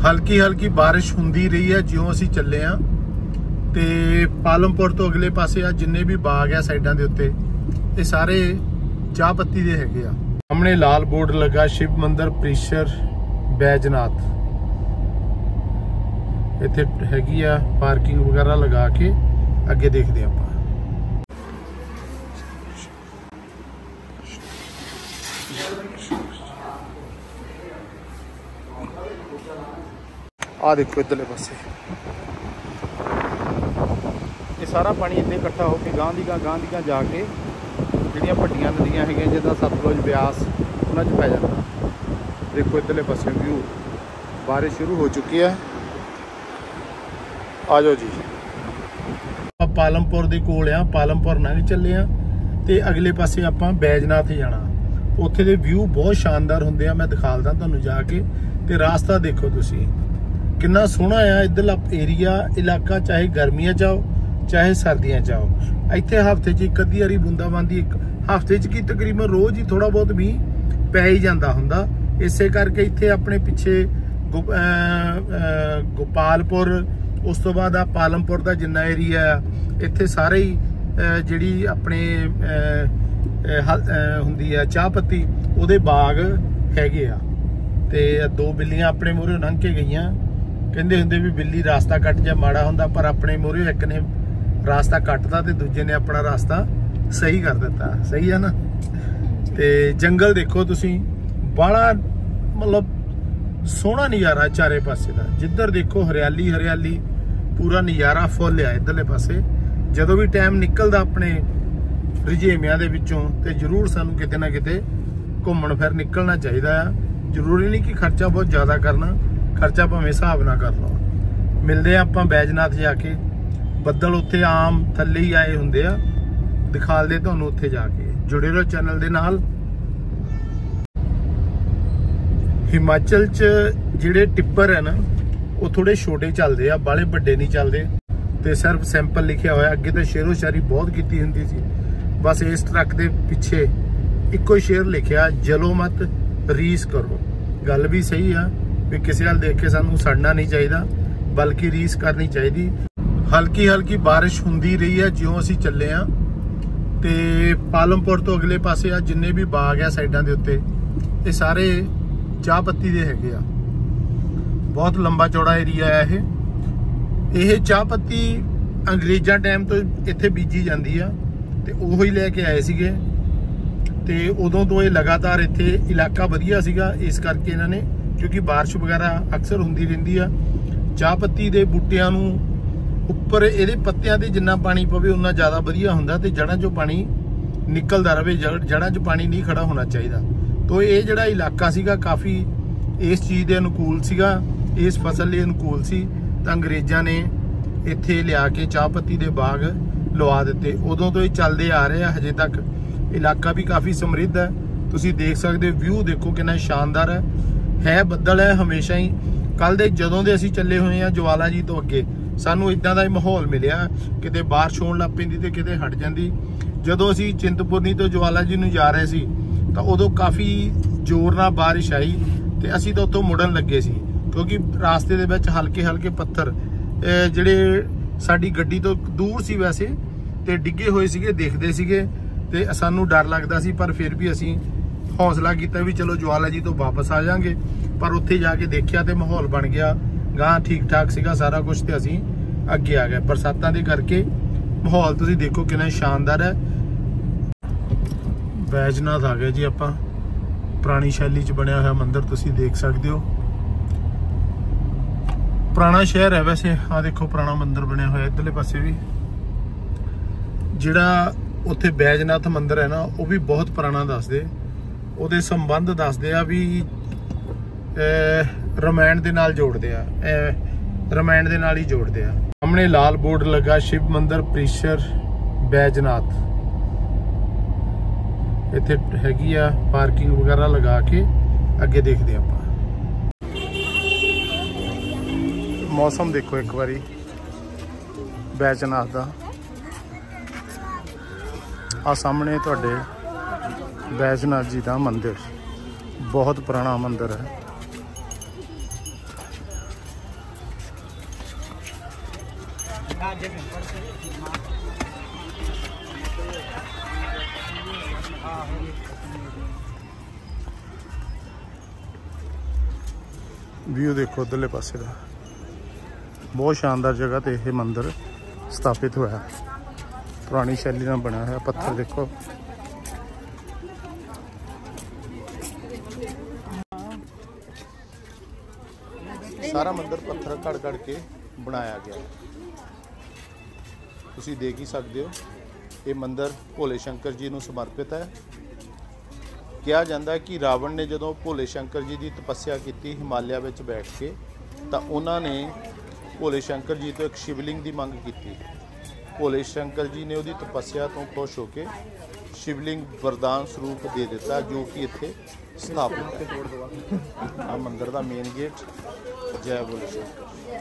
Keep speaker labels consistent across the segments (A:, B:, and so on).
A: हल्की हल्की बारिश हुंदी रही है ज्यों असीं चले आ। ते पालमपुर तो अगले पासे आ जिन्ने भी बाग आ साइडां दे उत्ते ये सारे चाह पत्ती दे हैगे आ। सामने लाल बोर्ड लगा शिव मंदिर परिसर बैजनाथ। इत्थे हैगी आ पार्किंग वगैरह लगा के अगे देखते हैं आपां। आ देखो इधरले पासे ये सारा पानी इतने इकट्ठा होकर गांह दी गांह जाके जिहड़ियां वड्डियां नदियां हैगियां जिद्दां सतलुज ब्यास उन्हां च पै जांदा। देखो इधरले पासे व्यू बारिश शुरू हो चुकी है। आ जाओ जी पालमपुर दे कोल आ, पालमपुर लंघ चले आ ते अगले पासे आपां बैजनाथ जाना। उत्थे दे व्यू बहुत शानदार हुंदे आ, मैं दिखालदा तुहानूं जाके। ते रास्ता देखो तुसीं कितना सोहना आ इधरला एरिया इलाका, चाहे गर्मियां जाओ चाहे सर्दियां जाओ। इत्थे हफ्ते च एक अद्धी वारी बूंदाबांदी, हफ्ते च की तकरीबन रोज़ ही थोड़ा बहुत भी पै ही जांदा हुंदा। इसे करके इत्थे अपने पिछे गोपालपुर उस तो बाद पालमपुर का जिन्ना एरिया इत्थे सारे ही जिहड़ी अपने हुंदी है चाह पत्ती उहदे बाग हैगे आ। ते दो बिल्लियां अपने मूहरे लंघ के गईयां। कहंदे हुंदे भी बिल्ली रास्ता कट जा माड़ा हुंदा, पर अपने मूहरे एक ने रास्ता कटदा ते दूजे ने अपना रास्ता सही कर दिता। सही है ना। ते जंगल देखो तुसीं बड़ा मतलब सोहना नज़ारा चारे पासे का। जिधर देखो हरियाली हरियाली, पूरा नज़ारा फुल आ इधरले पासे। जदों भी टाइम निकलदा अपने रजेमियां दे विचों ते जरूर सानू किते ना किते घूमण फिर निकलना चाहिए। जरूरी नहीं कि खर्चा बहुत ज़्यादा करना, खर्चा भावें हिसाब ना कर लो। मिलते हैं आपां बैजनाथ जाके। बदल उत्थे आम थल्ले ही आए हुंदे आ, दिखालदे तुहानूं उत्थे जाके। जुड़े रहो चैनल दे नाल। हिमाचल च जिहड़े टिप्पर है ना वो थोड़े छोटे चलते आ, बाले बड़े नहीं चलते। तो सिर्फ सैंपल लिखिया होया। अगे तो शेरो शायरी बहुत की हुंदी सी, बस इस ट्रक के पिछे इको शेर लिखिया जलो मत रीस करो। गल भी सही आ भी किसी वाल देख के सानू सड़ना नहीं चाहिए, बल्कि रीस करनी चाहिए। हल्की हल्की बारिश हुंदी रही है ज्यों असीं चले आ। ते पालमपुर तो अगले पासे आ जिन्ने भी बाग आ साइडां दे उत्ते ये सारे चाह पत्ती दे हैगे आ। बहुत लंबा चौड़ा एरिया है ये। चाह पत्ती अंग्रेज़ां टाइम तो इत्थे बीजी जांदी आ ते ओह ही लैके आए सीगे। ते उदों तो ये लगातार इत्थे इलाका वधिया सीगा, इस करके इन्हां ने, क्योंकि बारिश वगैरह अक्सर हुंदी रहिंदी आ। चाह पत्ती दे बूटियां नूं उपर इहदे पत्तियां ते जिन्ना पानी पवे उन्ना ज़्यादा वधिया हुंदा ते जड़ां चों पानी निकलदा रहे, जड़ां च पानी नहीं खड़ा होना चाहिए। तो ये जिहड़ा इलाका सीगा काफ़ी इस चीज़ के अनुकूल सीगा, इस फसल के अनुकूल सी। तो अंग्रेज़ां ने इत्थे लिया के चाह पत्ती दे बाग लवा दिते। उदों तो ये चलते आ रहे हैं हजे तक। इलाका भी काफ़ी समृद्ध है, तुसीं देख सकते। व्यू देखो कितना शानदार है। बदल है हमेशा ही। कल दे जदों दे असीं चले हुए हैं ज्वाला जी तो अगे सानू इदां दा माहौल मिलिया, किते बारिश होण लग पैंदी ते किते हट जांदी। जदों असीं चिंतपुर्नी तो ज्वाला जी नूं जा रहे सी तो उदों काफ़ी जोर नाल बारिश आई ते असीं तो उत्थों मुड़न लगे सी, क्योंकि रास्ते दे विच हल्के हल्के पत्थर जिहड़े साडी गड्डी तो दूर सी वैसे ते डिगे होए सीगे, देखदे सीगे ते सानू डर लगदा सी। पर फिर भी असीं हौसला किया भी चलो ज्वाला जी तो वापस आ जाएंगे। पर उत्थे जाके देखिया तो माहौल बन गया, गांह ठीक ठाक सीगा सारा कुछ, तो असीं अगे आ गए। बरसातां दे करके माहौल तुसीं देखो कितना शानदार है। बैजनाथ आ गए जी आपां। पुरानी शैली च बनया हुआ मंदिर तुसीं देख सकते हो। पुराना शहर है वैसे। आ देखो पुराना मंदिर बनया हुआ इधरले पासे भी। जिहड़ा उत्थे बैजनाथ मंदिर है ना वो भी बहुत पुराना दसदे। ਉਹਦੇ संबंध दसदे आ भी रामायण दे नाल जोड़दे आ, रामायण दे नाल ही जोड़दे आ। सामने लाल बोर्ड लगा शिव मंदिर परिसर बैजनाथ। इत्थे हैगी आ पार्किंग वगैरह लगा के अगे देखते हैं आपां। मौसम देखो एक बारी बैजनाथ दा। आ सामने तुहाडे बैजनाथ जी का मंदिर, बहुत पुराना मंदिर है। व्यू देखो उधरले पासे का, बहुत शानदार जगह ते यह मंदिर स्थापित होया, पुरानी शैली नाल बना हुआ। पत्थर देखो, सारा मंदिर पत्थर कड़ कड़ के बनाया गया। तुसी देख ही सकते हो, ये मंदिर भोले शंकर जी नूं समर्पित है। कहा जाता है कि रावण ने जदों भोले शंकर जी की तपस्या की हिमालय में बैठ के, तो उन्होंने भोले शंकर जी तो एक शिवलिंग की मंग की। भोले शंकर जी ने उसकी तपस्या तो खुश होकर शिवलिंग वरदान स्वरूप दे दिता, जो कि इत्थे स्थापित आ मंदिर का मेन गेट। जय भोले शंकर।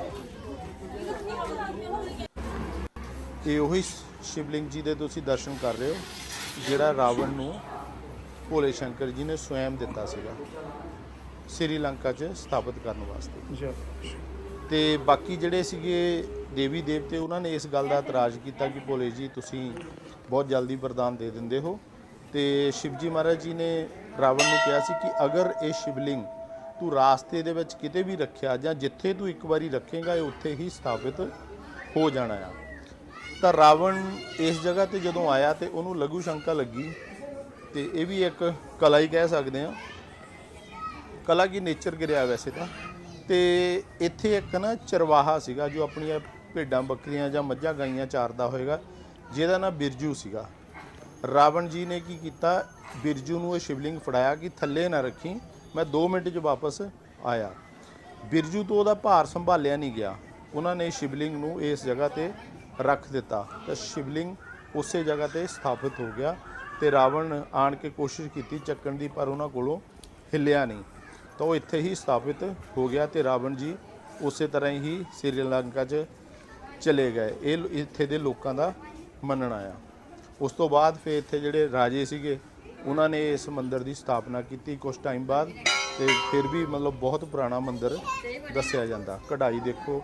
A: ये वही शिवलिंग जी के तुसीं दर्शन कर रहे हो, जिहड़ा रावण नूं भोले शंकर जी ने स्वयं दिता सीगा श्रीलंका च स्थापित करने वास्ते। ते बाकी जिहड़े सीगे देवी देवते, उन्होंने इस गल का इतराज़ किया कि भोले जी तुसीं बहुत जल्दी वरदान दे दिंदे हो। तो शिवजी महाराज जी ने रावण नूं कहा सी कि अगर ये शिवलिंग तू रास्ते दे विच किते भी रखिया जां जिथे तू एक बारी रखेगा, उत्थे ही स्थापित हो जाना है। तो रावण इस जगह ते जदों आया तो उन्होंने लघु शंका लगी। तो ये भी एक कला ही कह सकते हैं, कला की नेचर गिरिया वैसे तो इत्थे एक ना चरवाहा सीगा जो अपनियां भेडां बकरियां जां मੱਝਾਂ गाइयां चारदा होएगा, जिहदा नाम बिरजू सीगा। रावण जी ने की कीता, बिरजू नूं शिवलिंग फड़ाया कि थल्ले ना रखी, मैं 2 मिनट च वापस आया। बिरजू तो उहदा भार संभालिया नहीं गया, उन्होंने शिवलिंग नूं इस जगह ते रख दिता, तो शिवलिंग उस जगह ते स्थापित हो गया। तो रावण आण के कोशिश की चक्कण की, पर उन्होंने कोलों हिलिया नहीं, तो वो इत्थे ही स्थापित हो गया। तो रावण जी उस तरह ही श्रीलंका च चले गए। ये इत्थे दे लोकां दा मनना आ। उस तो बाद फिर इत्थे जिहड़े राजे सीगे, उन्होंने इस मंदिर की स्थापना की कुछ टाइम बाद। तो फिर भी मतलब बहुत पुराना मंदिर दस्सिया जाता। कढ़ाई देखो,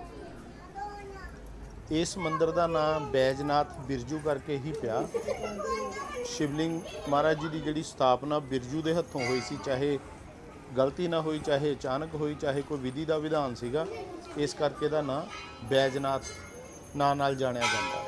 A: इस मंदिर का नाम बैजनाथ बिरजू करके ही पिया। शिवलिंग महाराज जी की जिहड़ी स्थापना बिरजू के हथों हुई सी, चाहे गलती ना हुई, चाहे अचानक हुई, चाहे कोई विधि का विधान सीगा, इस करके दा नाम बैजनाथ नाम नाल जानिया जाता।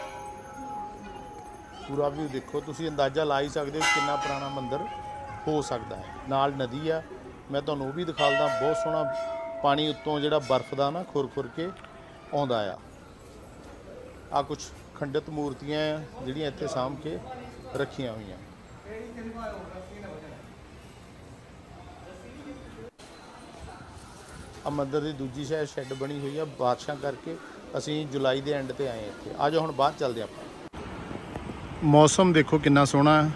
A: पूरा व्यू देखो, तुसीं अंदाज़ा ला ही सकते हो कितना पुराना मंदिर हो सकता है। नाल नदी आ, मैं तुहानूं वो भी दिखालदा, बहुत सोहना पानी उत्तों जिहड़ा बर्फ का ना खुर खुर के आउंदा आ। आ कुछ खंडित मूर्तियां जिहड़ियां इत्थे साम के रखियां हुई। आ मंदिर की दूजी साइड शैड बनी हुई है, बारिशां करके असीं जुलाई के एंड ते आए इत्थे। आ जाओ हुण बाहर चलदे आपां। मौसम देखो कितना सोहना है,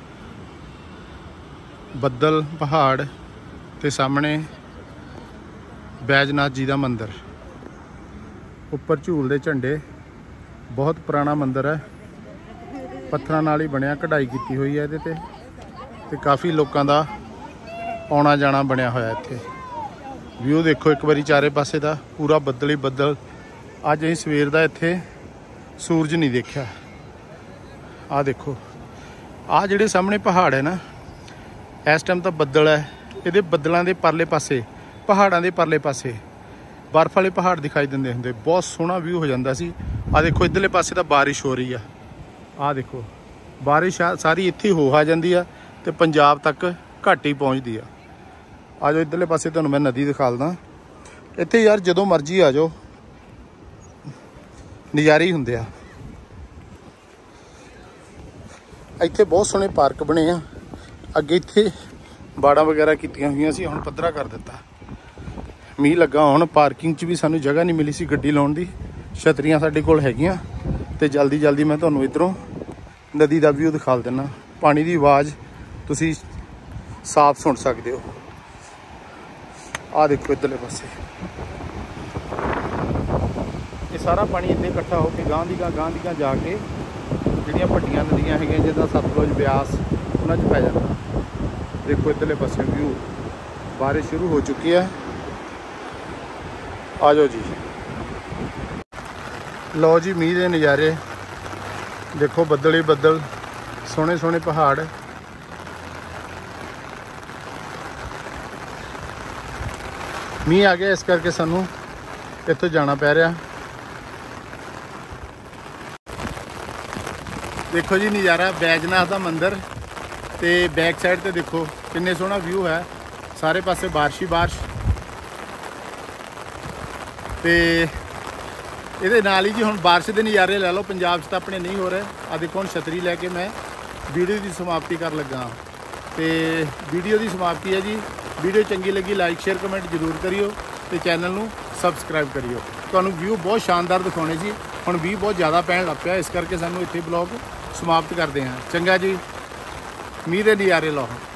A: बदल, पहाड़ ते सामने बैजनाथ जी का मंदिर, उपर झूलदे झंडे। बहुत पुराना मंदिर है, पत्थरां नाल ही बनया, कढ़ाई की हुई है इहदे ते काफ़ी लोगों का आना जाना बनया होया इत्थे। व्यू देखो एक बारी चारे पासे का, पूरा बदल ही बदल। अज असीं सवेर दा इत्थे सूरज नहीं देखा। आ देखो, आ जिहड़े सामने पहाड़ है ना, इस टाइम तो बदल है, ये बदलों के परले पासे, पहाड़ों के परले पासे बर्फ वाले पहाड़ दिखाई देंदे हुंदे, बहुत सोहना व्यू हो जाता सी। आ देखो इधरले पासे तो बारिश हो रही है। आ देखो बारिश सारी इत्थे हो आ जाती है, तो पंजाब तक घट ही पहुँचती है। आ जाओ इधरले पासे, तुहानूं मैं नदी दिखालदा। इत्थे यार जदों मर्जी आ जाओ, नज़ारे ही हुंदे आ। इत्थे बहुत सोहने पार्क बने आ, अगे इत्थे बाड़ा वगैरह कीतियां हुई सी, हुण पद्धरा कर दिता। मीह लगा हुण, पार्किंग च भी सानूं जगह नहीं मिली सी गड्डी लाउण दी। छतरियां साडे कोल हैगियां, ते जल्दी जल्दी मैं तुहानूं इधरों नदी का व्यू दिखा देना। पानी की आवाज़ तुसीं साफ सुन सकते हो। आ देखो इधरले पासे, ये सारा पानी इतने इकट्ठा होकर गांह दी गांह जाके जिहड़ियां वड्डियां नदियां हैगियां, जिद्दां सतलुज, ब्यास, उन्हां 'च पै जांदा। देखो इधरले पासे व्यू, बारिश शुरू हो चुकी है। आ जाओ जी। ਲਓ ਜੀ ਮੀਂਹ ਦੇ ਨਜ਼ਾਰੇ ਦੇਖੋ, ਬੱਦਲ ਹੀ ਬੱਦਲ, ਸੋਹਣੇ ਸੋਹਣੇ ਪਹਾੜ। ਮੀਂਹ ਆ ਗਿਆ, ਇਸ ਕਰਕੇ ਸਾਨੂੰ ਇੱਥੋਂ ਜਾਣਾ ਪੈ ਰਿਹਾ। ਦੇਖੋ ਜੀ ਨਜ਼ਾਰਾ ਬੈਜਨਾਥ ਦਾ ਮੰਦਿਰ, ਤੇ ਬੈਕ ਸਾਈਡ ਤੇ ਦੇਖੋ ਕਿੰਨੇ ਸੋਹਣਾ ਵਿਊ ਹੈ, ਸਾਰੇ ਪਾਸੇ ਬਾਰਿਸ਼ ਹੀ ਬਾਰਿਸ਼। ਤੇ ਇਹਦੇ ਨਾਲ ਹੀ ਜੀ ਹੁਣ ਬਾਰਿਸ਼ ਦੇ ਨਜ਼ਾਰੇ ਲੈ ਲਓ। ਪੰਜਾਬ 'ਚ ਤਾਂ ਆਪਣੇ ਨਹੀਂ ਹੋ ਰਹੇ। ਆ ਦੇਖੋ ਹੁਣ ਛਤਰੀ ਲੈ ਕੇ ਮੈਂ ਵੀਡੀਓ ਦੀ ਸਮਾਪਤੀ ਕਰਨ ਲੱਗਾ। ਤੇ ਵੀਡੀਓ ਦੀ ਸਮਾਪਤੀ ਹੈ ਜੀ। ਵੀਡੀਓ ਚੰਗੀ ਲੱਗੀ ਲਾਈਕ ਸ਼ੇਅਰ ਕਮੈਂਟ ਜ਼ਰੂਰ ਕਰਿਓ, ਤੇ ਚੈਨਲ ਨੂੰ ਸਬਸਕ੍ਰਾਈਬ ਕਰਿਓ। ਤੁਹਾਨੂੰ ਵਿਊ ਬਹੁਤ ਸ਼ਾਨਦਾਰ ਦਿਖਾਉਣੇ ਸੀ, ਹੁਣ ਵੀ ਬਹੁਤ ਜ਼ਿਆਦਾ ਪੈਣ ਲੱਗ ਪਿਆ, ਇਸ ਕਰਕੇ ਸਾਨੂੰ ਇੱਥੇ ਬਲੌਗ ਸਮਾਪਤ ਕਰਦੇ ਹਾਂ। ਚੰਗਾ ਜੀ, ਮੀਂਹ ਦੇ ਨਜ਼ਾਰੇ ਲਓ।